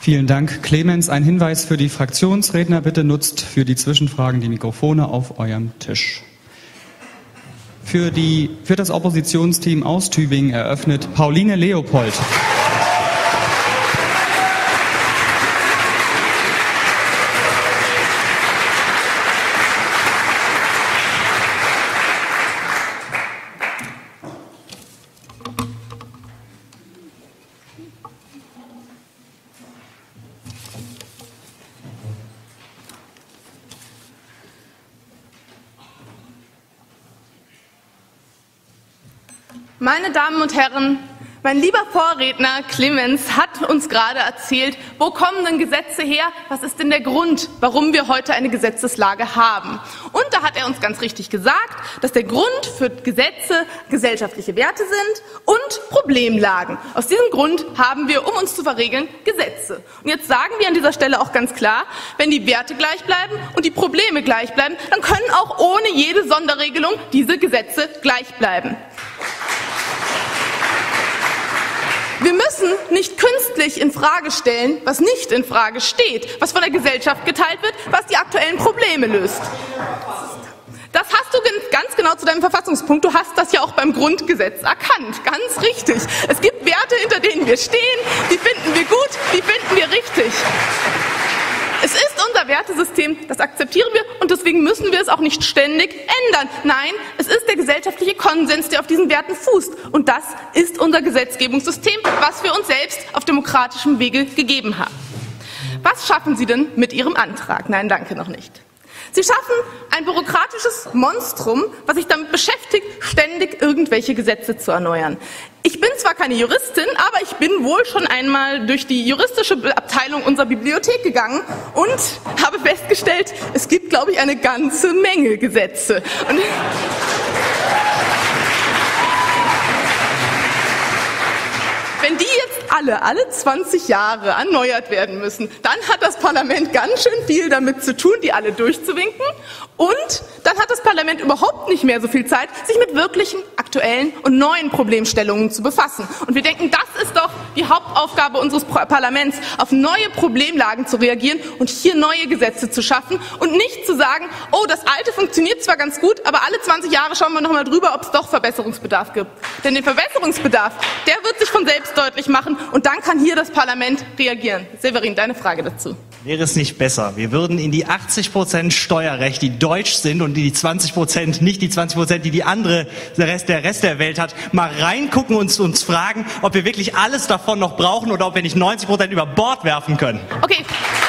Vielen Dank, Clemens. Ein Hinweis für die Fraktionsredner. Bitte nutzt für die Zwischenfragen die Mikrofone auf eurem Tisch. Für das Oppositionsteam aus Tübingen eröffnet Pauline Leopold. Meine Damen und Herren, mein lieber Vorredner Clemens hat uns gerade erzählt, wo kommen denn Gesetze her? Was ist denn der Grund, warum wir heute eine Gesetzeslage haben? Und da hat er uns ganz richtig gesagt, dass der Grund für Gesetze gesellschaftliche Werte sind und Problemlagen. Aus diesem Grund haben wir, um uns zu verregeln, Gesetze. Und jetzt sagen wir an dieser Stelle auch ganz klar, wenn die Werte gleich bleiben und die Probleme gleich bleiben, dann können auch ohne jede Sonderregelung diese Gesetze gleich bleiben. Wir müssen nicht künstlich in Frage stellen, was nicht in Frage steht, was von der Gesellschaft geteilt wird, was die aktuellen Probleme löst. Das hast du ganz genau zu deinem Verfassungspunkt. Du hast das ja auch beim Grundgesetz erkannt. Ganz richtig. Es gibt Werte, hinter denen wir stehen. Die finden wir gut, die finden wir richtig. Es ist unser Wertesystem, das akzeptieren wir und deswegen müssen wir es auch nicht ständig ändern. Nein, es ist der gesellschaftliche Konsens, der auf diesen Werten fußt. Und das ist unser Gesetzgebungssystem, was wir uns selbst auf demokratischem Wege gegeben haben. Was schaffen Sie denn mit Ihrem Antrag? Nein, danke, noch nicht. Sie schaffen ein bürokratisches Monstrum, was sich damit beschäftigt, ständig irgendwelche Gesetze zu erneuern. Ich bin zwar keine Juristin, aber ich bin wohl schon einmal durch die juristische Abteilung unserer Bibliothek gegangen und habe festgestellt, es gibt, glaube ich, eine ganze Menge Gesetze. Und wenn die jetzt alle 20 Jahre erneuert werden müssen, dann hat das Parlament ganz schön viel damit zu tun, die alle durchzuwinken. Und dann hat das Parlament überhaupt nicht mehr so viel Zeit, sich mit wirklichen, aktuellen und neuen Problemstellungen zu befassen. Und wir denken, das ist doch die Hauptaufgabe unseres Parlaments, auf neue Problemlagen zu reagieren und hier neue Gesetze zu schaffen und nicht zu sagen, oh, das Alte funktioniert zwar ganz gut, aber alle 20 Jahre schauen wir nochmal drüber, ob es doch Verbesserungsbedarf gibt. Denn den Verbesserungsbedarf, der wird sich von selbst deutlich machen und dann kann hier das Parlament reagieren. Severin, deine Frage dazu. Wäre es nicht besser, wir würden in die 80% Steuerrecht, die deutsch sind, und in die 20%, nicht die 20%, die der Rest der Welt hat, mal reingucken und uns fragen, ob wir wirklich alles davon noch brauchen oder ob wir nicht 90% über Bord werfen können? Okay,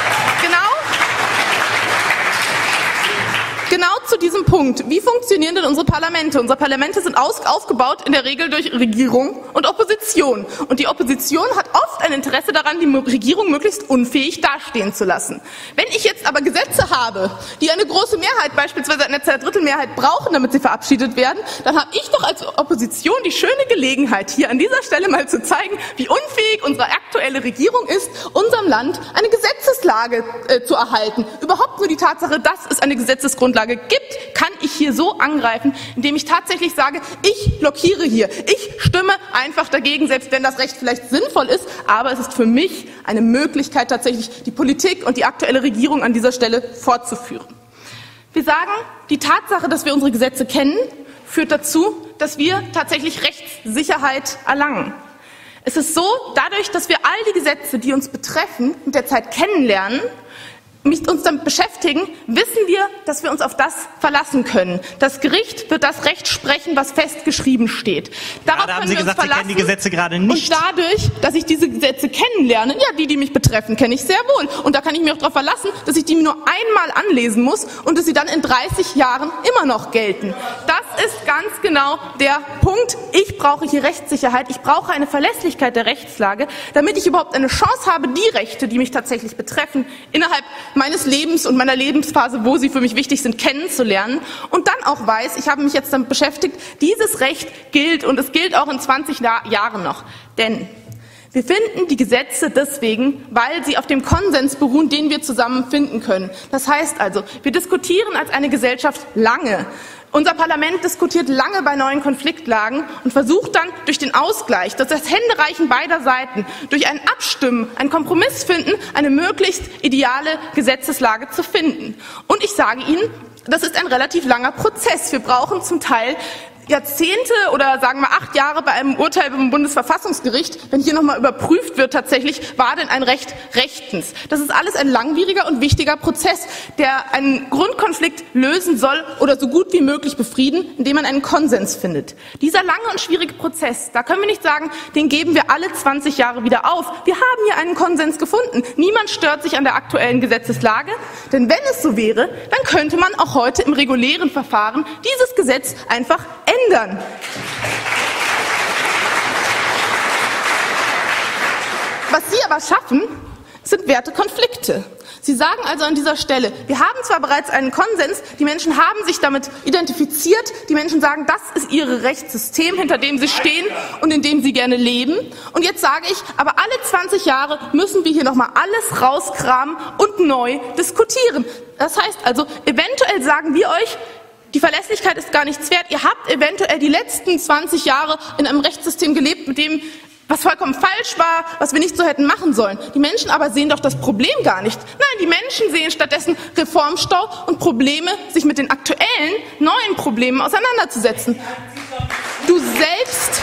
Genau zu diesem Punkt. Wie funktionieren denn unsere Parlamente? Unsere Parlamente sind aufgebaut in der Regel durch Regierung und Opposition. Und die Opposition hat oft ein Interesse daran, die Regierung möglichst unfähig dastehen zu lassen. Wenn ich jetzt aber Gesetze habe, die eine große Mehrheit, beispielsweise eine Zweidrittelmehrheit brauchen, damit sie verabschiedet werden, dann habe ich doch als Opposition die schöne Gelegenheit, hier an dieser Stelle mal zu zeigen, wie unfähig unsere aktuelle Regierung ist, unserem Land eine Gesetzeslage zu erhalten. Überhaupt nur die Tatsache, dass es eine Gesetzesgrundlage gibt, kann ich hier so angreifen, indem ich tatsächlich sage, ich blockiere hier, ich stimme einfach dagegen, selbst wenn das Recht vielleicht sinnvoll ist, aber es ist für mich eine Möglichkeit, tatsächlich die Politik und die aktuelle Regierung an dieser Stelle fortzuführen. Wir sagen, die Tatsache, dass wir unsere Gesetze kennen, führt dazu, dass wir tatsächlich Rechtssicherheit erlangen. Es ist so, dadurch, dass wir all die Gesetze, die uns betreffen, mit der Zeit kennenlernen, uns damit beschäftigen, wissen wir, dass wir uns auf das verlassen können. Das Gericht wird das Recht sprechen, was festgeschrieben steht. Darauf haben Sie gesagt, Sie kennen die Gesetze gerade nicht. Und dadurch, dass ich diese Gesetze kennenlerne, ja, die mich betreffen, kenne ich sehr wohl. Und da kann ich mich auch darauf verlassen, dass ich die nur einmal anlesen muss und dass sie dann in 30 Jahren immer noch gelten. Das ist ganz genau der Punkt. Ich brauche hier Rechtssicherheit. Ich brauche eine Verlässlichkeit der Rechtslage, damit ich überhaupt eine Chance habe, die Rechte, die mich tatsächlich betreffen, innerhalb meines Lebens und meiner Lebensphase, wo sie für mich wichtig sind, kennenzulernen und dann auch weiß, ich habe mich jetzt damit beschäftigt, dieses Recht gilt und es gilt auch in 20 Jahren noch. Denn wir finden die Gesetze deswegen, weil sie auf dem Konsens beruhen, den wir zusammen finden können. Das heißt also, wir diskutieren als eine Gesellschaft lange Unser Parlament diskutiert lange bei neuen Konfliktlagen und versucht dann durch den Ausgleich, durch das Händereichen beider Seiten, durch ein Abstimmen, einen Kompromiss finden, eine möglichst ideale Gesetzeslage zu finden. Und ich sage Ihnen, das ist ein relativ langer Prozess. Wir brauchen zum Teil Jahrzehnte oder sagen wir 8 Jahre bei einem Urteil beim Bundesverfassungsgericht, wenn hier nochmal überprüft wird tatsächlich, war denn ein Recht rechtens. Das ist alles ein langwieriger und wichtiger Prozess, der einen Grundkonflikt lösen soll oder so gut wie möglich befrieden, indem man einen Konsens findet. Dieser lange und schwierige Prozess, da können wir nicht sagen, den geben wir alle 20 Jahre wieder auf. Wir haben hier einen Konsens gefunden. Niemand stört sich an der aktuellen Gesetzeslage, denn wenn es so wäre, dann könnte man auch heute im regulären Verfahren dieses Gesetz einfach ändern. Was Sie aber schaffen, sind Wertekonflikte. Sie sagen also an dieser Stelle, wir haben zwar bereits einen Konsens, die Menschen haben sich damit identifiziert, die Menschen sagen, das ist ihr Rechtssystem, hinter dem sie stehen und in dem sie gerne leben. Und jetzt sage ich, aber alle 20 Jahre müssen wir hier nochmal alles rauskramen und neu diskutieren. Das heißt also, eventuell sagen wir euch, die Verlässlichkeit ist gar nichts wert. Ihr habt eventuell die letzten 20 Jahre in einem Rechtssystem gelebt, mit dem, was vollkommen falsch war, was wir nicht so hätten machen sollen. Die Menschen aber sehen doch das Problem gar nicht. Nein, die Menschen sehen stattdessen Reformstau und Probleme, sich mit den aktuellen, neuen Problemen auseinanderzusetzen. Du selbst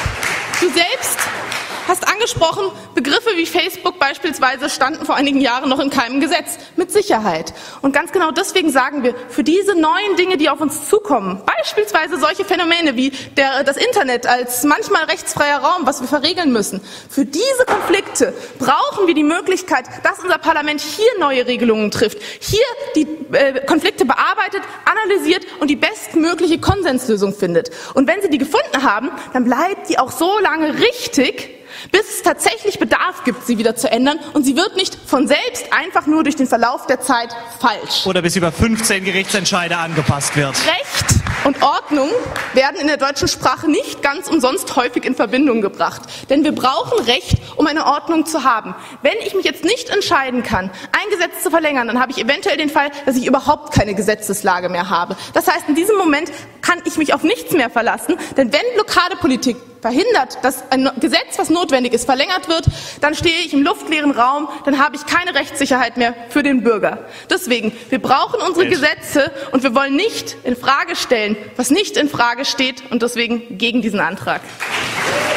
hast angesprochen, Begriffe wie Facebook beispielsweise standen vor einigen Jahren noch in keinem Gesetz. Mit Sicherheit. Und ganz genau deswegen sagen wir, für diese neuen Dinge, die auf uns zukommen, beispielsweise solche Phänomene wie das Internet als manchmal rechtsfreier Raum, was wir verregeln müssen, für diese Konflikte brauchen wir die Möglichkeit, dass unser Parlament hier neue Regelungen trifft, hier die Konflikte bearbeitet, analysiert und die bestmögliche Konsenslösung findet. Und wenn Sie die gefunden haben, dann bleibt die auch so lange richtig, bis es tatsächlich Bedarf gibt, sie wieder zu ändern. Und sie wird nicht von selbst einfach nur durch den Verlauf der Zeit falsch. Oder bis über 15 Gerichtsentscheide angepasst wird. Recht und Ordnung werden in der deutschen Sprache nicht ganz umsonst häufig in Verbindung gebracht. Denn wir brauchen Recht, um eine Ordnung zu haben. Wenn ich mich jetzt nicht entscheiden kann, ein Gesetz zu verlängern, dann habe ich eventuell den Fall, dass ich überhaupt keine Gesetzeslage mehr habe. Das heißt, in diesem Moment kann ich mich auf nichts mehr verlassen. Denn wenn Blockadepolitik verhindert, dass ein Gesetz, was notwendig ist, verlängert wird, dann stehe ich im luftleeren Raum, dann habe ich keine Rechtssicherheit mehr für den Bürger. Deswegen, wir brauchen unsere Gesetze und wir wollen nicht in Frage stellen, was nicht in Frage steht und deswegen gegen diesen Antrag.